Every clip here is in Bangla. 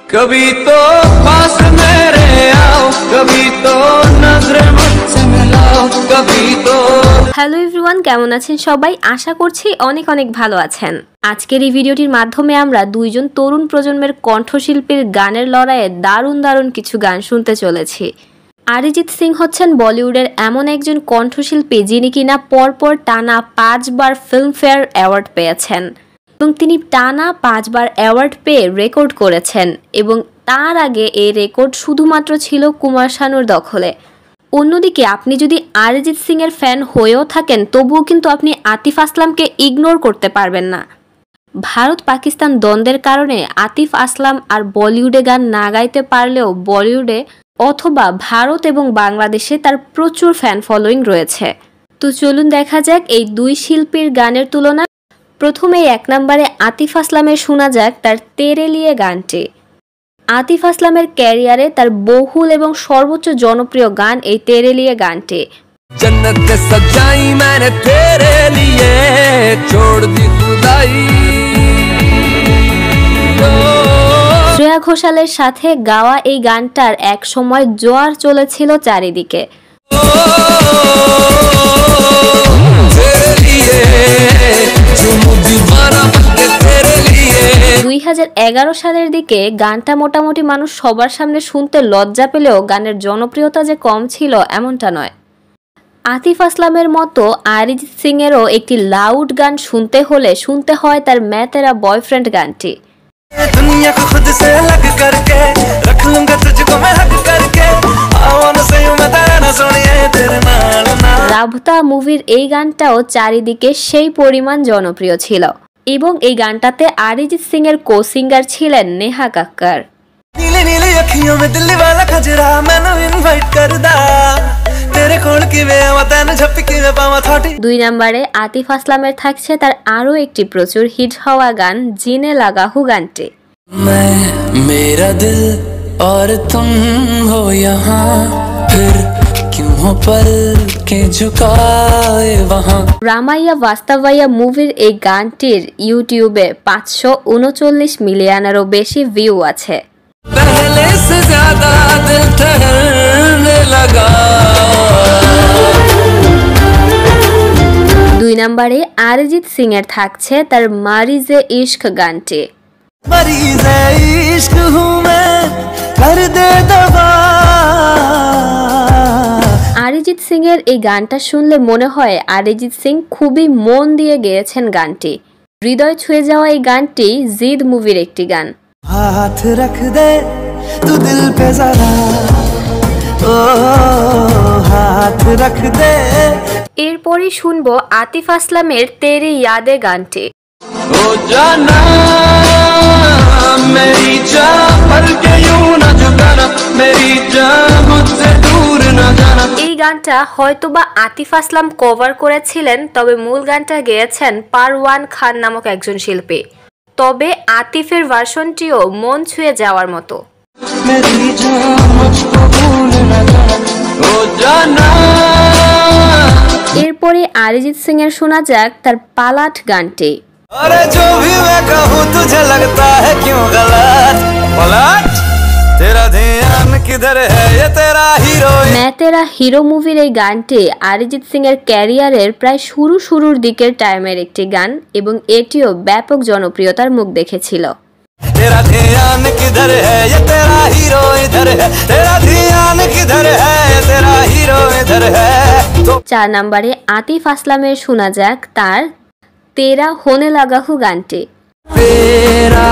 कभी तो पास मेरे आओ, कभी तो नजरें मुझसे मिलाओ, कभी तो। হ্যালো এভরিওয়ান, কেমন আছেন সবাই? আশা করছি অনেক অনেক ভালো আছেন। আজকের এই ভিডিওটির মাধ্যমে আমরা দুইজন তরুণ প্রজন্মের কণ্ঠশিল্পীর গানের লড়াইয়ে দারুণ দারুণ কিছু গান শুনতে চলেছি। অরিজিৎ সিং হচ্ছেন বলিউডের এমন একজন কণ্ঠশিল্পী যিনি কিনা পরপর টানা 5 বার ফিল্মফেয়ার অ্যাওয়ার্ড পেয়েছেন এবং তিনি টানা 5 বার অ্যাওয়ার্ড পেয়ে রেকর্ড করেছেন এবং তার আগে এই রেকর্ড শুধুমাত্র ছিল কুমার শানুর দখলে। অন্যদিকে আপনি যদি অরিজিৎ সিং এর ফ্যান হয়েও থাকেন তবুও কিন্তু আপনি আতিফ আসলামকে ইগনোর করতে পারবেন না। ভারত পাকিস্তান দ্বন্দ্বের কারণে আতিফ আসলাম আর বলিউডে গান না গাইতে পারলেও বলিউডে অথবা ভারত এবং বাংলাদেশে তার প্রচুর ফ্যান ফলোয়িং রয়েছে। তো চলুন দেখা যাক এই দুই শিল্পীর গানের তুলনা। প্রথমেই 1 নম্বরে আতিফ আসলামের শোনা যাক তার তেরে লিয়ে গানটি। আতিফ আসলামের ক্যারিয়ারে তার বহুল এবং সর্বোচ্চ জনপ্রিয় গান এই তেরে লিয়ে গানটি। जन्नत सजाई मैंने तेरे लिए, छोड़ दी खुदाई। শ্রেয়া ঘোষালের সাথে গাওয়া এই গানটার এক সময় জোয়ার চলেছিল চারিদিকে। 2011 সালের দিকে গানটা মোটামুটি মানুষ সবার সামনে শুনতে লজ্জা পেলেও গানের জনপ্রিয়তা যে কম ছিল এমনটা নয়। আতিফ আসলামের মতো অরিজিৎ সিং এরও একটি লাউড গান শুনতে হলে শুনতে হয় তার मैं तेरा बॉयफ्रेंड গানটি। রাবতা মুভির এই গানটাও চারিদিকে সেই পরিমাণ জনপ্রিয় ছিল এবং এই গানটাতে অরিজিৎ সিং এর কো সিঙ্গার ছিলেন নেহা কক্কর। नीले नीले अखियों में दिल वाला खजरा मैंने इनवाइट कर दा तेरे कोल की वे वतन झपकी में पावा थोटी। 2 নম্বরে আতিফ আসলামের থাকছে তার আরো একটি প্রচুর হিট হওয়া গান জিনে লাগা হু গানটি। मैं मेरा दिल और तुम हो यहाँ फिर क्यों हो पल के झुकाए वहाँ। রামাইয়া বাস্তবাইয়া মুভির এই গানটির ইউটিউবে 539 মিলিয়নেরও বেশি ভিউ আছে। पहले से ज्यादा दिल ठहरने लगा। 2 নম্বরে অরিজিৎ সিং এর থাকছে তার মারিজে ইশক গানটি। मरीज़े इश्क हूँ मैं कर दे दवा। অরিজিৎ সিং এর এই গানটা শুনলে মনে হয় অরিজিৎ সিং খুবই মন দিয়ে গেয়েছেন গানটি। হৃদয় ছুঁয়ে যাওয়া এই গানটি জিদ মুভির একটি গান। हाथ रख दे तू दिल पे जरा ओ हाथ रख दे। এরপরই শুনবো আতিফ আসলামের তেরি ইয়াদে গানটি। ओ जाना मेरी जान पर के यूं न झुकाना, मेरी जान मुझसे दूर न जाना। এই গানটা হয়তোবা আতিফ আসলাম কভার করেছিলেন, তবে মূল গানটা গেয়েছেন পারওয়ান খান নামক একজন শিল্পী। তবে আতিফের ভার্সনটিও মন ছুঁয়ে যাওয়ার মতো। मेरी जान मुझको भूल न जाना, ओ जाना। এরপরে অরিজিৎ সিং এর শোনা যাক তার পালাট গানটি। अरे जो भी मैं कहूँ तुझे लगता है क्यों गलत पलट तेरा ध्यान किधर है ये तेरा हीरो। मैं तेरा হিরো মুভির এই গানটি অরিজিৎ সিং এর ক্যারিয়ারের প্রায় শুরুর দিকের টাইমের একটি গান এবং এটিও ব্যাপক জনপ্রিয়তার মুখ দেখেছিল। तेरा ध्यान किधर है ये तेरा हीरो इधर है, तेरा ध्यान किधर है ये तेरा हीरो इधर है। 4 নম্বরে আতিফ আসলামের শোনা যাক তার তেরা হোনে লাগা হু গানটি। तेरा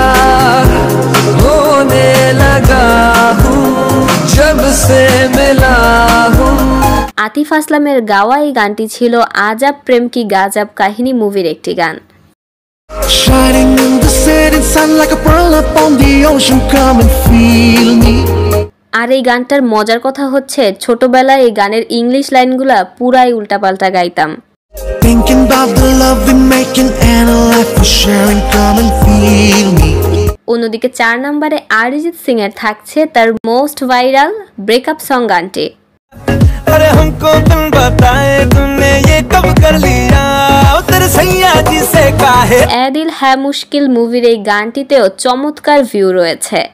होने लगा हूँ जब से मिला हूँ। আতিফ আসলামের গাওয়া এই গানটি ছিল আজাব প্রেম কি গাজাব কাহিনী মুভির একটি গান। Shining in the setting sun like a pearl upon the ocean, come and feel me. আর এই গানটার মজার কথা হচ্ছে ছোটবেলায় এই গানের ইংলিশ লাইনগুলা পুরাই উল্টাপাল্টা গাইতাম। Thinking about the love we're making and a life we're sharing, come and feel me. অন্যদিকে 4 নম্বরে অরিজিৎ সিং এর থাকছে তার মোস্ট ভাইরাল ব্রেকআপ সং গানটি। अरे हमको तुम बताए तुमने ये कब कर लिया तेरे सैया जी से काहे। এ দিল হ্যায় মুশকিল মুভির এই গানটিতেও চমৎকার ভিউ রয়েছে।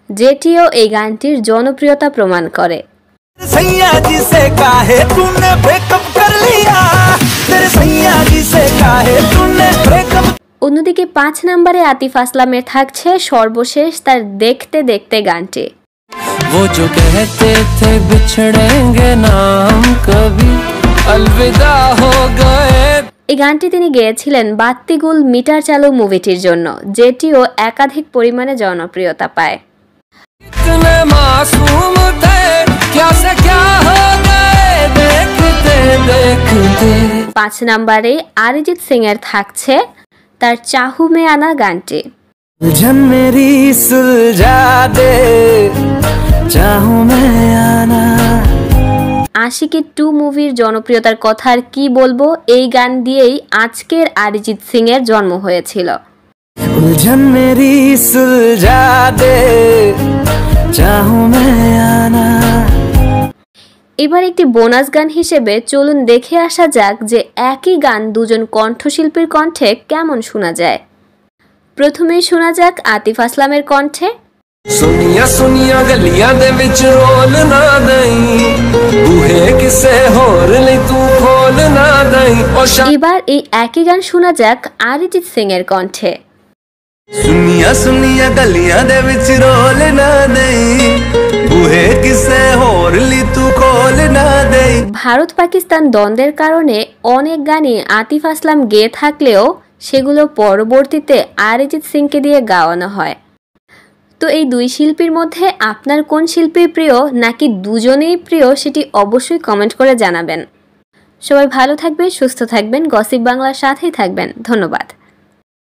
যেটিও এই গানটির জনপ্রিয়তা প্রমাণ করে। सैया जी से काहे तूने ब्रेकअप कर लिया, तेरे सैया जी से काहे तूने ब्रेकअप। অন্যদিকে 5 নম্বরে আতিফ আসলামের থাকছে সর্বশেষ তার দেখতে দেখতে গানটি। वो जो कहते थे बिछड़ेंगे ना हम कभी अलविदा हो गए। এই গানটি তিনি গেয়েছিলেন বাত্তিগুল মিটার চালু মুভিটির জন্য, যেটিও একাধিক পরিমাণে জনপ্রিয়তা পায়। इतने मासूम थे क्या से क्या हो गए देखते देखते। 5 নম্বরে অরিজিৎ সিং এর থাকছে তার চাহু মে আনা গানটি। उलझन मेरी सुलझा दे चाहूं मैं आना। আশিকি 2 মুভির জনপ্রিয়তার কথা আর কি বলবো, এই গান দিয়েই আজকের অরিজিৎ সিং এর জন্ম হয়েছিল। उलझन मेरी सुलझा दे चाहूं मैं आना। এবার একটি বোনাস গান হিসেবে চলুন দেখে আসা যাক যে একই গান দুজন কণ্ঠশিল্পীর কণ্ঠে কেমন শোনা যায়। প্রথমেই শোনা যাক আতিফ আসলামের কণ্ঠে। सुनिया सुनिया गलियां दे विच रोल ना दई बूहे किसे होर ले तू खोल ना दई। এবার এই একই গান শোনা যাক অরিজিৎ সিং এর কণ্ঠে। सुनिया सुनिया गलियां दे विच रोल ना दई बूहे किसे होर ली तू खोल ना दई। ভারত পাকিস্তান দ্বন্দ্বের কারণে অনেক গানই আতিফ আসলাম গেয়ে থাকলেও সেগুলো পরবর্তীতে অরিজিৎ সিংকে দিয়ে গাওয়ানো হয়। তো এই দুই শিল্পীর মধ্যে আপনার কোন শিল্পী প্রিয় নাকি দুজনেই প্রিয় সেটি অবশ্যই কমেন্ট করে জানাবেন। সবাই ভালো থাকবেন, সুস্থ থাকবেন, গসিপ বাংলার সাথেই থাকবেন। ধন্যবাদ।